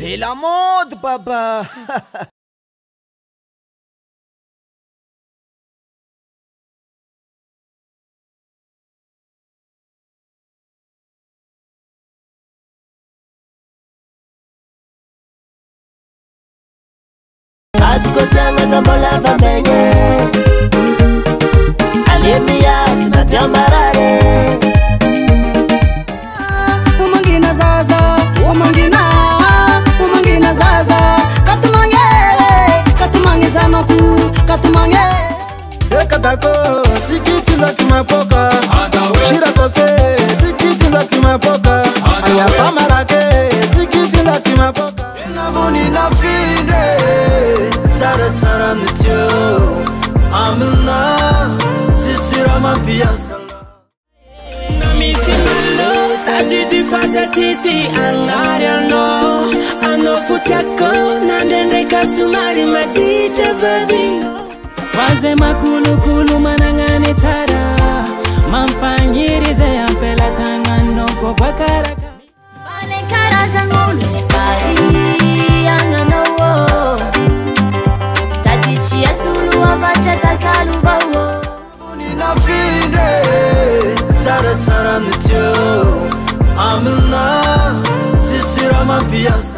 C'est la mode, baba. Atukotanga sambola bamenye Alimia tunatambarare Umangina zaza, umangina zaza Katumange sanoku, katumange Ekatako, sikiti za kimapoka Shira kopse, sikiti za kimapoka Ayapa marake, sikiti za kimapoka Enavoni na fide Sara tsara nityo Amina, sisira mafia sala Namisi malo, tadidi faza titi Angariano, ano futako Nandende kasumari madite verdingo Waze makulu manangane tara Mampanyirize ampela tangano kwa vakaraka Vale cara zangulu chifari Anganawo Sadichi ya sulu avacha takalu vawo Nina fide Sara tsara nityo Amina, sisira mafia sala